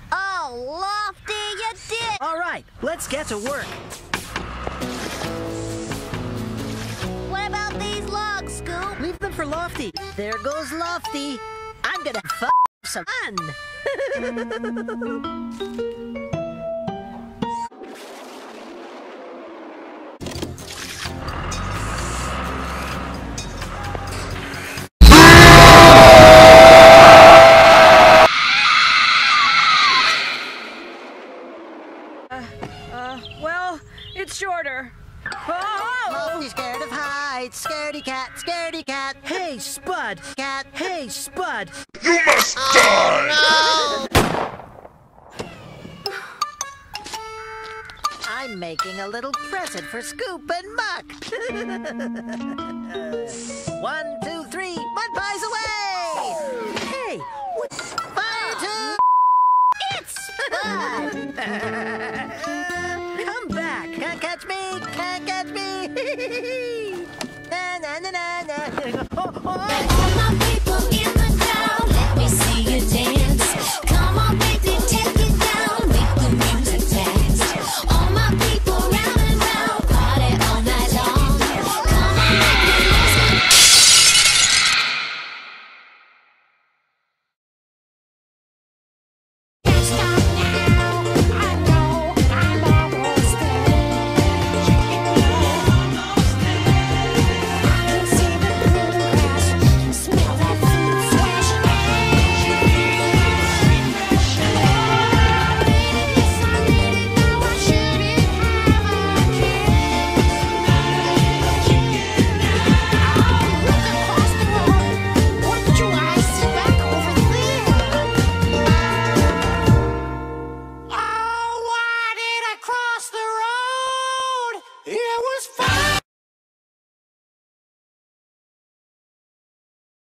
Oh, Lofty, you did! All right, let's get to work. What about these logs, Scoop? Leave them for Lofty. There goes Lofty. I'm gonna some fun. Well, it's shorter. Oh! Lofty's scared of heights. Scaredy cat, scaredy cat. Hey, Spud. Cat. Hey, Spud. You must die! I'm making a little present for Scoop and Muck. 1, 2, 3, mud pies away! Hey, what? Fire to... It's Spud! Come back! Can't catch me! Can't catch me! Na na na na na! Oh, oh.